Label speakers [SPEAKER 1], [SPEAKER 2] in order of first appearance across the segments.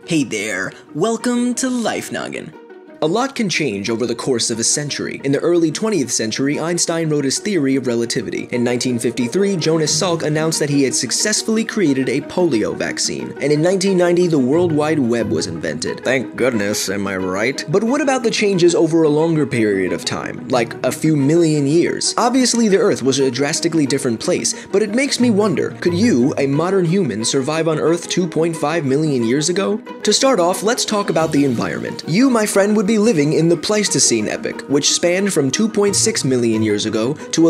[SPEAKER 1] Hey there, welcome to Life Noggin. A lot can change over the course of a century. In the early 20th century, Einstein wrote his theory of relativity. In 1953, Jonas Salk announced that he had successfully created a polio vaccine. And in 1990, the World Wide Web was invented. Thank goodness, am I right? But what about the changes over a longer period of time, like a few million years? Obviously, the Earth was a drastically different place, but it makes me wonder, could you, a modern human, survive on Earth 2.5 million years ago? To start off, let's talk about the environment. You, my friend, would be living in the Pleistocene epoch, which spanned from 2.6 million years ago to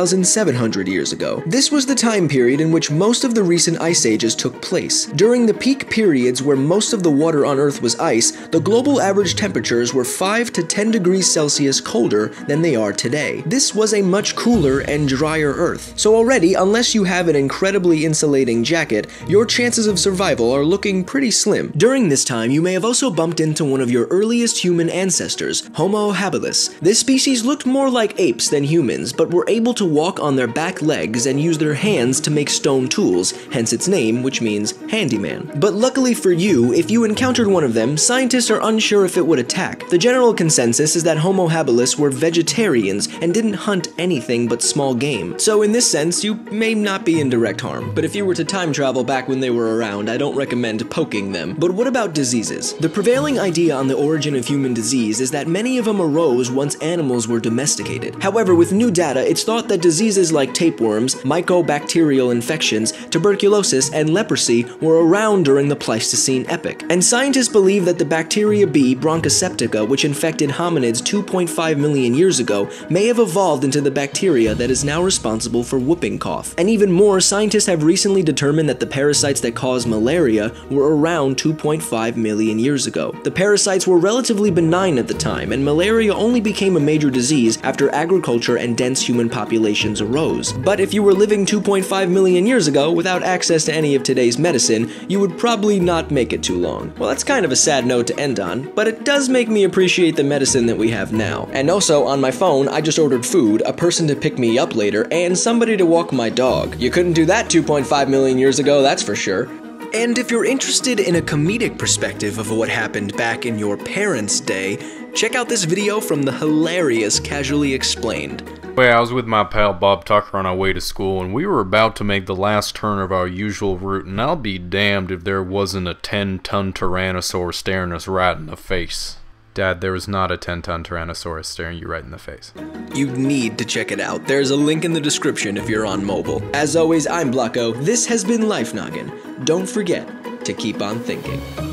[SPEAKER 1] 11,700 years ago. This was the time period in which most of the recent ice ages took place. During the peak periods where most of the water on Earth was ice, the global average temperatures were 5 to 10 degrees Celsius colder than they are today. This was a much cooler and drier Earth. So already, unless you have an incredibly insulating jacket, your chances of survival are looking pretty slim. During this time, you may have also bumped into one of your earliest human ancestors, Homo habilis. This species looked more like apes than humans, but were able to walk on their back legs and use their hands to make stone tools, hence its name, which means handyman. But luckily for you, if you encountered one of them, scientists are unsure if it would attack. The general consensus is that Homo habilis were vegetarians and didn't hunt anything but small game. So in this sense, you may not be in direct harm. But if you were to time travel back when they were around, I don't recommend poking them. But what about diseases? The prevailing idea on the origin of human disease is that many of them arose once animals were domesticated. However, with new data, it's thought that diseases like tapeworms, mycobacterial infections, tuberculosis, and leprosy were around during the Pleistocene epoch. And scientists believe that the bacteria B. bronchoseptica, which infected hominids 2.5 million years ago, may have evolved into the bacteria that is now responsible for whooping cough. And even more, scientists have recently determined that the parasites that cause malaria were around 2.5 million years ago. The parasites were relatively benign at the time, and malaria only became a major disease after agriculture and dense human populations arose. But if you were living 2.5 million years ago without access to any of today's medicine, you would probably not make it too long. Well, that's kind of a sad note to end on, but it does make me appreciate the medicine that we have now. And also, on my phone, I just ordered food, a person to pick me up later, and somebody to walk my dog. You couldn't do that 2.5 million years ago, that's for sure. And if you're interested in a comedic perspective of what happened back in your parents' day, check out this video from the hilarious Casually Explained.
[SPEAKER 2] Well, I was with my pal Bob Tucker on our way to school, and we were about to make the last turn of our usual route, and I'll be damned if there wasn't a 10-ton Tyrannosaurus staring us right in the face. Dad, there was not a 10-ton Tyrannosaurus staring you right in the face.
[SPEAKER 1] You need to check it out. There's a link in the description if you're on mobile. As always, I'm Blocko. This has been Life Noggin. Don't forget to keep on thinking.